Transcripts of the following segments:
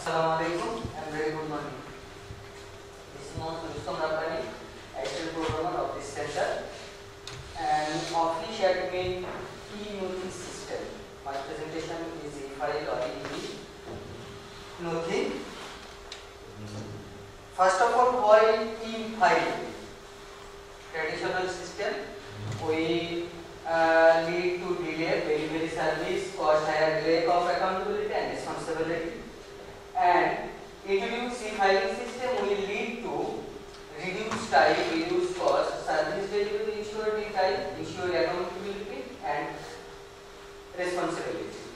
Assalamualaikum and very good morning. This is Mohammad Rustam Rabbani, actual programmer of this center, and officially admin e-notice system. My presentation is e-file or e-nothing. First of all, why e-file? Traditional system, we lead to delay delivery service, cause higher lack of accountability and responsibility. And introduce e-filing system will lead to reduced time, reduced cost, service delivery ensured in time, ensured accountability and responsibility.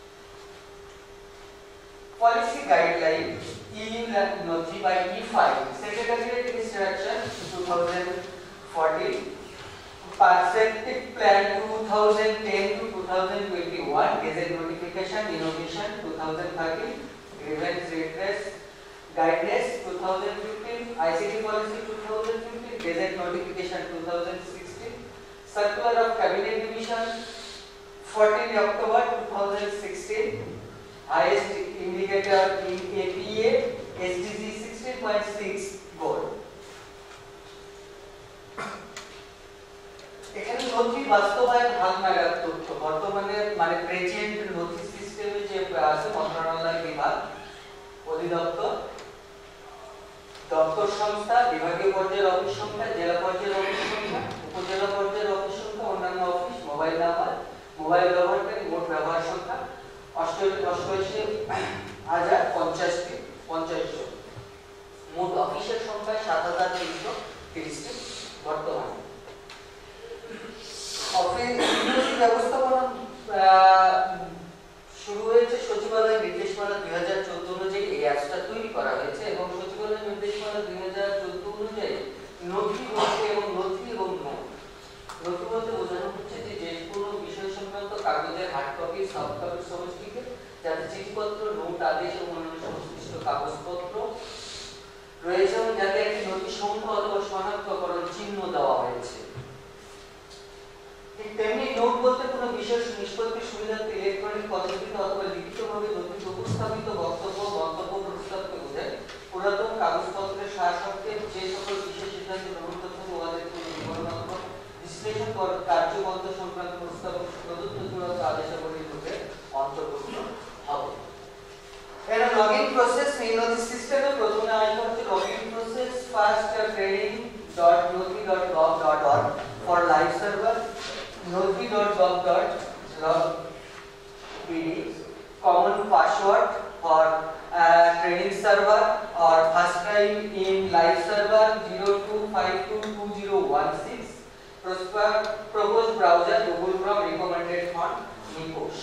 Policy guideline e-notice by e-filing. Secretariat Instruction 2014. Perspective Plan 2010 to 2021. Gazette Notification Innovation 2013. Grievance Redress Guidance 2015, ICT Policy 2015, Gazette Notification 2016, Circular of Cabinet Division 14 October 2016, Highest Indicator in APA SDG 16.6 Goal. এখানে নথি বাস্তবায়ন ভাগ নাগাদ তথ্য বর্তমানে মানে present নথি সিস্টেমে যে আছে মন্ত্রণালয় বিভাগ অধিদপ্তর দপ্তর সংস্থা বিভাগীয় পর্যায়ের অফিস সংখ্যা জেলা পর্যায়ের অফিস সংখ্যা উপজেলা পর্যায়ের অফিস সংখ্যা অন্যান্য অফিস মোবাইল নাম্বার মোবাইল ব্যবহারকারী মোট ব্যবহার সংখ্যা 88,50টি মোট অফিসের সংখ্যা 7,330টি বর্তমানে অফিস ব্যবস্থাপনা শুরু হয়েছে সচিবালয় নির্দেশমালা 2014 অনুযায়ী এই অ্যাপসটা তৈরি করা হয়েছে এবং সচিবালয় নির্দেশমালা 2014 অনুযায়ী নথি বলতে এবং নথি এবং নথি বলতে বোঝানো হচ্ছে যে কোনো বিষয় সংক্রান্ত কাগজের হার্ড কপি সফট কপি সমষ্টিকে যাতে চিঠিপত্র নোট আদেশ এবং অন্যান্য সংশ্লিষ্ট কাগজপত্র রয়েছে এবং যাতে একটি নথি সংখ্যা অথবা শনাক্তকরণ চিহ্ন দেওয়া হয়েছে। তেমনি নোট বলতে কোনো বিশেষ নিষ্পত্তির সুবিধার্থে ইলেকট্রনিক পদ্ধতিতে অথবা লিখিতভাবে নথিতে উপস্থাপিত বক্তব্য মন্তব্য প্রস্তাবকে বোঝায়। পুরাতন কাগজপত্রের সারসংক্ষেপ যে সকল বিশেষ সিদ্ধান্ত গ্রহণ করতে হবে উহাদের কোনো বিবরণ অথবা বিশ্লেষণ কার্যপন্থ সংক্রান্ত প্রস্তাব প্রদত্ত চূড়ান্ত আদেশাবলীর রূপে অন্তর্ভুক্ত হবে। এর লগইন প্রসেস এই নথি সিস্টেমে প্রথমে আসবে হচ্ছে login process first training.nothi.gov.org for live server nothi.gov.log.pd common password for training server or first time in live server 02522016 proposed browser Google Chrome recommended font Niposh.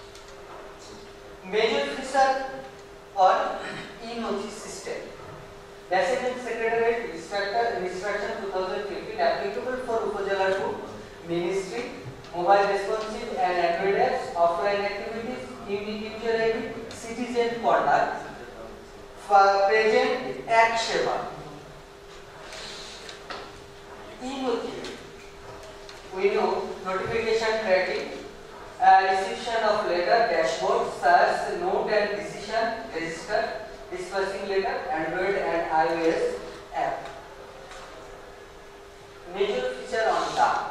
Major feature on e-notice system. Basic and Secretariat Instruction 2015 applicable for Upajala 2 Ministry, mobile responsive and Android apps, offline activities, unique user ID, citizen conduct, present Act Seva. E-notice. We know notification tracking, reception of letter, dashboard, search, note and decision, register, dispersing letter, Android and iOS app. Major feature on DAC.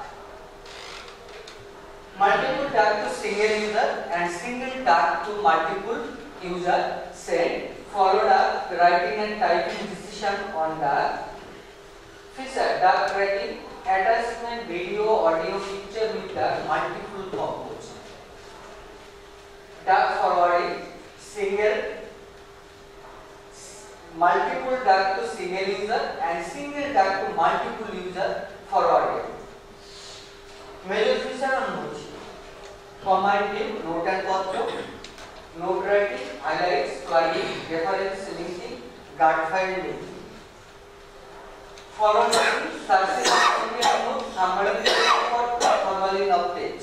Multiple DAC to single user and single DAC to multiple user send, followed up writing and typing decision on DAC. Feature DAC tracking, attachment video, audio, picture with DAC multiple combos. DAC forwarding, single multiple DAC to single user and single DAC to multiple user forwarding. Major feature on note. Command name, note and pothro, note writing, highlights, flagging, reference linking, guard file linking. Forward writing, success note, summary formalin of page.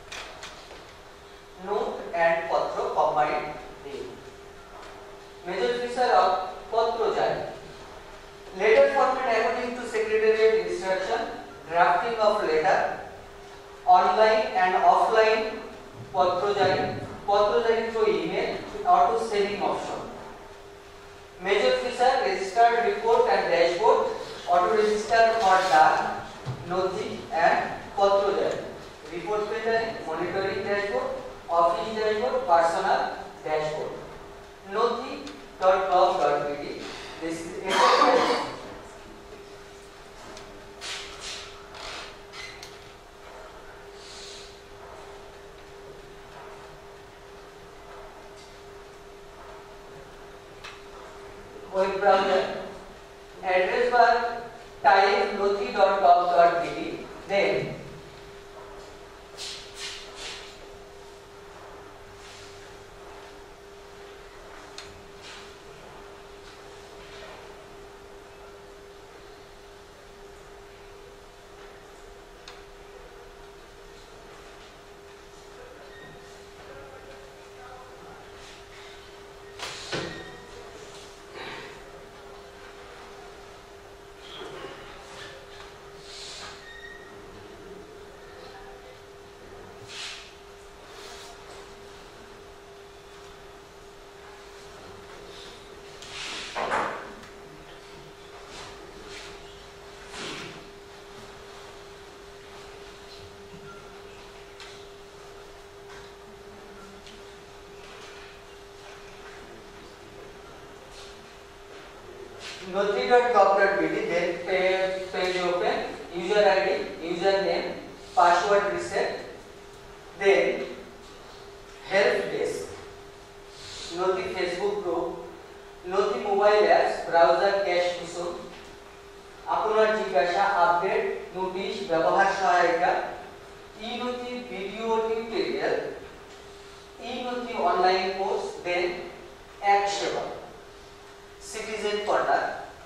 Note and pothro combined name. Major feature of pothro jari. Letter format according to Secretariat Instruction, drafting of letter, online and offline পত্র জারি through email auto sending option Major feature: registered report and dashboard, auto register for DAC, Noti and Patro dashboard, report filtering, monitoring dashboard, office dashboard, personal dashboard. Noti.gov.bd. This is enterprise. Web browser. Address bar, type noti.gov.bd, then noti.gov.bd, then page open, user ID, username, password reset, then help desk, Noti Facebook group, Noti mobile apps, browser cache issue, আপনার জিজ্ঞাসা update notice ব্যবহার সহায়িকা, e-Nothi video tutorial, e-Nothi online course, then এক সেবা, citizen portal.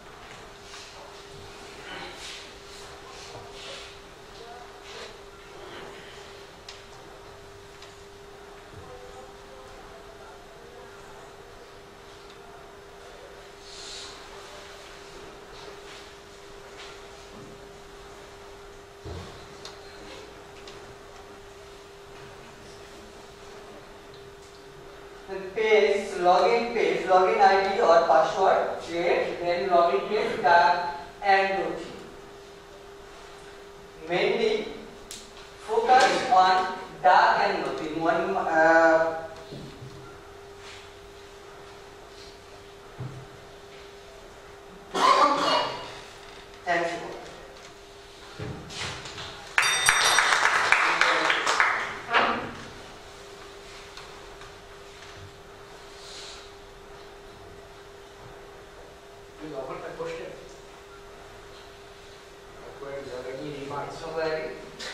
Page, login ID or password, create, then login page, tag and Noti. Mainly focus on DAC and Noti. Thank you. Any remarks? Somebody?